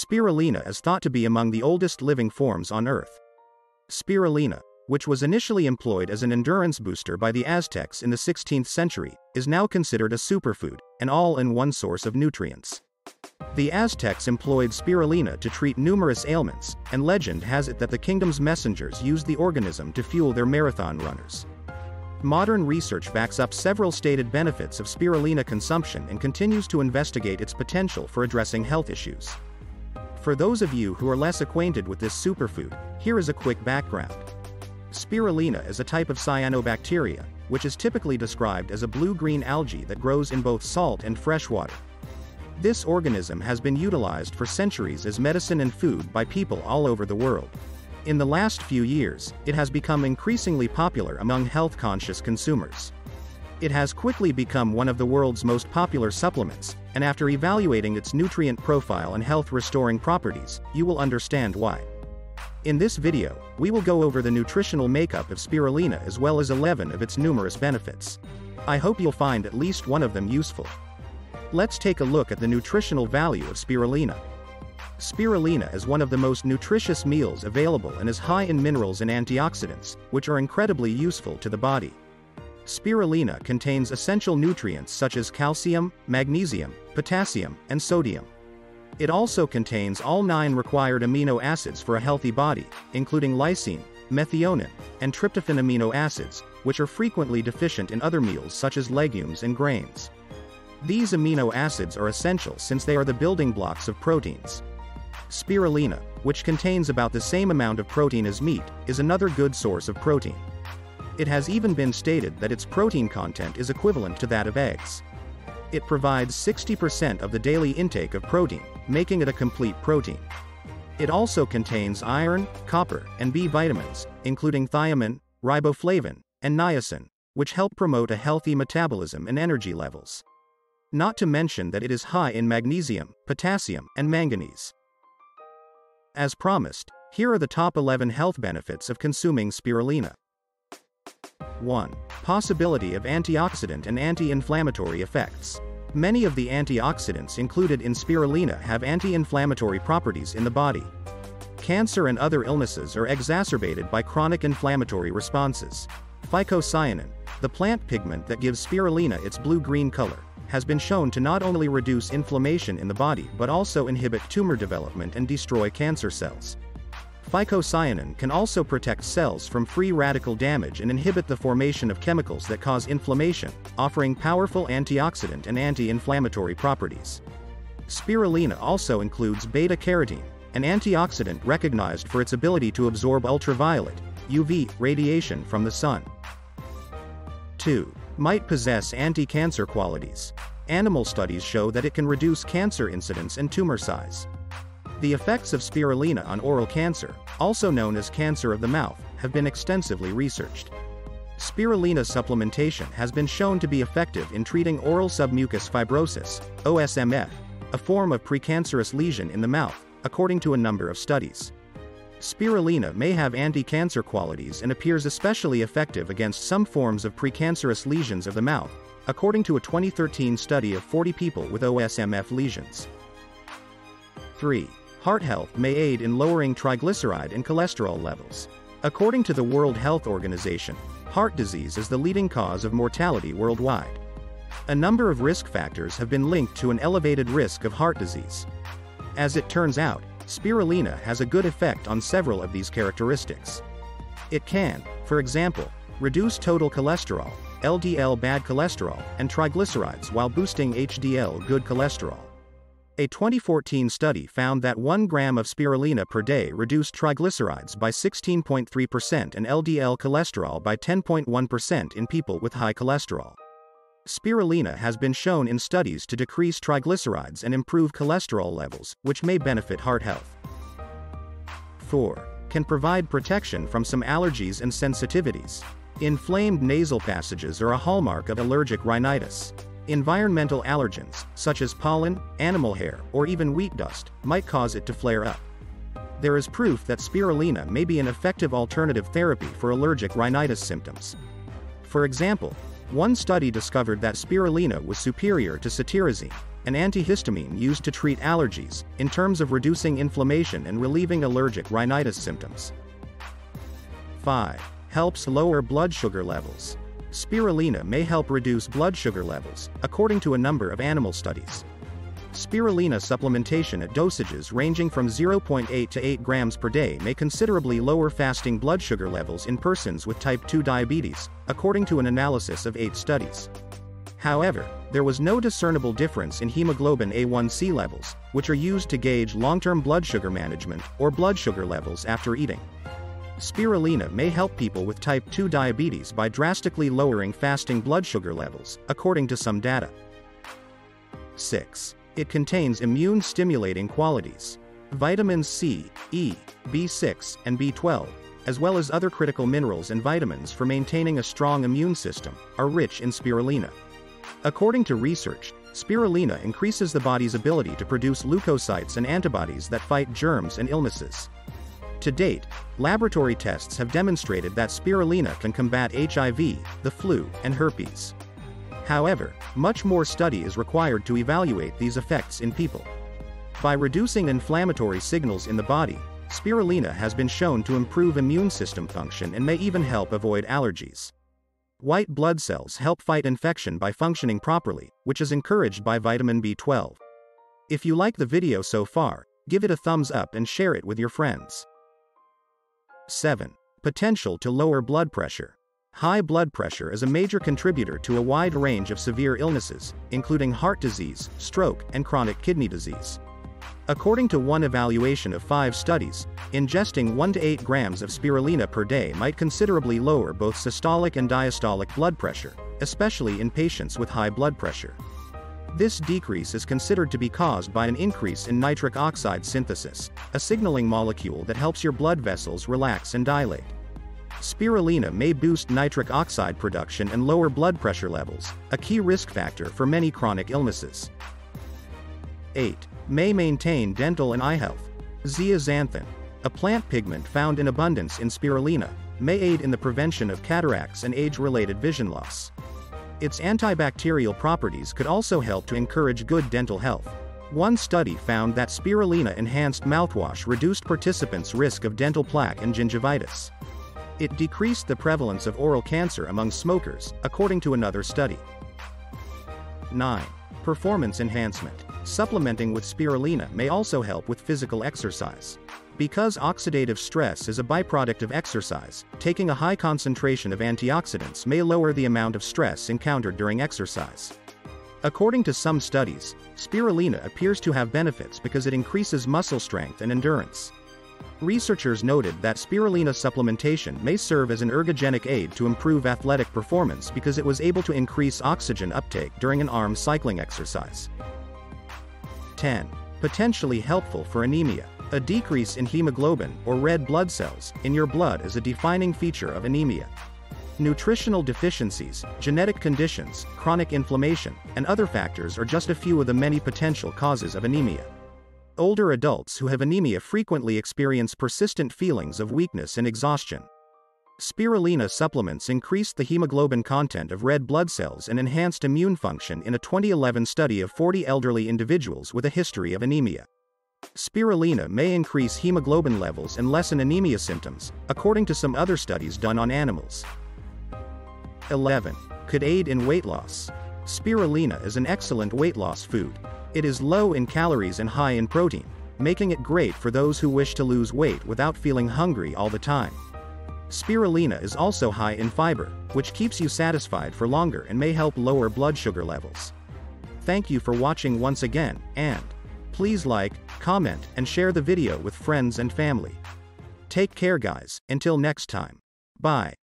Spirulina is thought to be among the oldest living forms on Earth. Spirulina, which was initially employed as an endurance booster by the Aztecs in the 16th century, is now considered a superfood, an all-in-one source of nutrients. The Aztecs employed spirulina to treat numerous ailments, and legend has it that the kingdom's messengers used the organism to fuel their marathon runners. Modern research backs up several stated benefits of spirulina consumption and continues to investigate its potential for addressing health issues. For those of you who are less acquainted with this superfood, here is a quick background. Spirulina is a type of cyanobacteria, which is typically described as a blue-green algae that grows in both salt and fresh water. This organism has been utilized for centuries as medicine and food by people all over the world. In the last few years, it has become increasingly popular among health-conscious consumers. It has quickly become one of the world's most popular supplements, and after evaluating its nutrient profile and health-restoring properties, you will understand why. In this video, we will go over the nutritional makeup of spirulina as well as 11 of its numerous benefits. I hope you'll find at least one of them useful. Let's take a look at the nutritional value of spirulina. Spirulina is one of the most nutritious meals available and is high in minerals and antioxidants, which are incredibly useful to the body. Spirulina contains essential nutrients such as calcium, magnesium, potassium, and sodium. It also contains all 9 required amino acids for a healthy body, including lysine, methionine, and tryptophan amino acids, which are frequently deficient in other meals such as legumes and grains. These amino acids are essential since they are the building blocks of proteins. Spirulina, which contains about the same amount of protein as meat, is another good source of protein. It has even been stated that its protein content is equivalent to that of eggs. It provides 60% of the daily intake of protein, making it a complete protein. It also contains iron, copper, and B vitamins, including thiamine, riboflavin, and niacin, which help promote a healthy metabolism and energy levels. Not to mention that it is high in magnesium, potassium, and manganese. As promised, here are the top 11 health benefits of consuming spirulina. 1. Possibility of antioxidant and anti-inflammatory effects. Many of the antioxidants included in spirulina have anti-inflammatory properties in the body. Cancer and other illnesses are exacerbated by chronic inflammatory responses. Phycocyanin, the plant pigment that gives spirulina its blue-green color, has been shown to not only reduce inflammation in the body but also inhibit tumor development and destroy cancer cells. Phycocyanin can also protect cells from free radical damage and inhibit the formation of chemicals that cause inflammation, offering powerful antioxidant and anti-inflammatory properties. Spirulina also includes beta-carotene, an antioxidant recognized for its ability to absorb ultraviolet (UV) radiation from the sun. 2. Might possess anti-cancer qualities. Animal studies show that it can reduce cancer incidence and tumor size. The effects of spirulina on oral cancer, also known as cancer of the mouth, have been extensively researched. Spirulina supplementation has been shown to be effective in treating oral submucous fibrosis, OSMF, a form of precancerous lesion in the mouth, according to a number of studies. Spirulina may have anti-cancer qualities and appears especially effective against some forms of precancerous lesions of the mouth, according to a 2013 study of 40 people with OSMF lesions. 3. Heart health may aid in lowering triglyceride and cholesterol levels. According to the World Health Organization, heart disease is the leading cause of mortality worldwide. A number of risk factors have been linked to an elevated risk of heart disease. As it turns out, spirulina has a good effect on several of these characteristics. It can, for example, reduce total cholesterol, LDL bad cholesterol, and triglycerides while boosting HDL good cholesterol. A 2014 study found that 1 gram of spirulina per day reduced triglycerides by 16.3% and LDL cholesterol by 10.1% in people with high cholesterol. Spirulina has been shown in studies to decrease triglycerides and improve cholesterol levels, which may benefit heart health. 4. Can provide protection from some allergies and sensitivities. Inflamed nasal passages are a hallmark of allergic rhinitis. Environmental allergens, such as pollen, animal hair, or even wheat dust, might cause it to flare up. There is proof that spirulina may be an effective alternative therapy for allergic rhinitis symptoms. For example, One study discovered that spirulina was superior to cetirizine, an antihistamine used to treat allergies, in terms of reducing inflammation and relieving allergic rhinitis symptoms. 5. Helps lower blood sugar levels. Spirulina may help reduce blood sugar levels, according to a number of animal studies. Spirulina supplementation at dosages ranging from 0.8 to 8 grams per day may considerably lower fasting blood sugar levels in persons with type 2 diabetes, according to an analysis of 8 studies. However, there was no discernible difference in hemoglobin A1C levels, which are used to gauge long-term blood sugar management or blood sugar levels after eating. Spirulina may help people with type 2 diabetes by drastically lowering fasting blood sugar levels, according to some data. 6. It contains immune-stimulating qualities. Vitamins C, E, B6, and B12, as well as other critical minerals and vitamins for maintaining a strong immune system, are rich in spirulina. According to research, spirulina increases the body's ability to produce leukocytes and antibodies that fight germs and illnesses. To date, laboratory tests have demonstrated that spirulina can combat HIV, the flu, and herpes. However, much more study is required to evaluate these effects in people. By reducing inflammatory signals in the body, spirulina has been shown to improve immune system function and may even help avoid allergies. White blood cells help fight infection by functioning properly, which is encouraged by vitamin B12. If you like the video so far, give it a thumbs up and share it with your friends. 7. Potential to lower blood pressure. High blood pressure is a major contributor to a wide range of severe illnesses, including heart disease, stroke, and chronic kidney disease. According to one evaluation of 5 studies, ingesting 1 to 8 grams of spirulina per day might considerably lower both systolic and diastolic blood pressure, especially in patients with high blood pressure. This decrease is considered to be caused by an increase in nitric oxide synthesis, a signaling molecule that helps your blood vessels relax and dilate. Spirulina may boost nitric oxide production and lower blood pressure levels, a key risk factor for many chronic illnesses. 8. May maintain dental and eye health. Zeaxanthin, a plant pigment found in abundance in spirulina, may aid in the prevention of cataracts and age-related vision loss. Its antibacterial properties could also help to encourage good dental health. One study found that spirulina-enhanced mouthwash reduced participants' risk of dental plaque and gingivitis. It decreased the prevalence of oral cancer among smokers, according to another study. 9. Performance enhancement. Supplementing with spirulina may also help with physical exercise. Because oxidative stress is a byproduct of exercise, taking a high concentration of antioxidants may lower the amount of stress encountered during exercise. According to some studies, spirulina appears to have benefits because it increases muscle strength and endurance. Researchers noted that spirulina supplementation may serve as an ergogenic aid to improve athletic performance because it was able to increase oxygen uptake during an arm cycling exercise. 10. Potentially helpful for anemia. A decrease in hemoglobin, or red blood cells, in your blood is a defining feature of anemia. Nutritional deficiencies, genetic conditions, chronic inflammation, and other factors are just a few of the many potential causes of anemia. Older adults who have anemia frequently experience persistent feelings of weakness and exhaustion. Spirulina supplements increased the hemoglobin content of red blood cells and enhanced immune function in a 2011 study of 40 elderly individuals with a history of anemia. Spirulina may increase hemoglobin levels and lessen anemia symptoms, according to some other studies done on animals. 11. Could aid in weight loss. Spirulina is an excellent weight loss food. It is low in calories and high in protein, making it great for those who wish to lose weight without feeling hungry all the time. Spirulina is also high in fiber, which keeps you satisfied for longer and may help lower blood sugar levels. Thank you for watching once again, and please like, comment, and share the video with friends and family. Take care guys, until next time. Bye.